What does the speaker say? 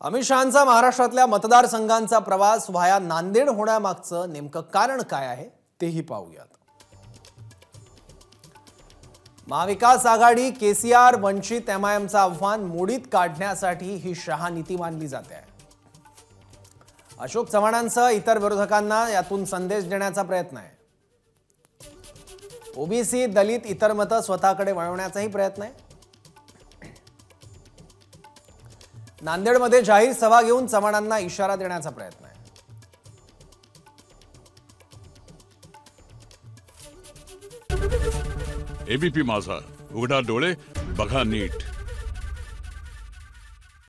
अमित शहांचा महाराष्ट्रातल्या मतदारसंघांचा प्रवास व्हाया नांदेड होण्यामागचं नेमकं कारण काय आहे तेही पाहूयात। महाविकास आघाडी केसीआर वंचित एमआयएमचं आव्हान मोडीत काढण्यासाठी ही शहा नीती मानली जाते। अशोक चव्हाणांसह इतर विरोधकांना यातून संदेश देण्याचा प्रयत्न आहे। ओबीसी दलित इतर मतं स्वतःकडे वळवण्याचाही प्रयत्न आहे। नांदेडमध्ये जाहीर सभा घेऊन चव्हाणांना इशारा देण्याचा प्रयत्न आहे। एबीपी माझा, उघडा डोळे बघा नीट।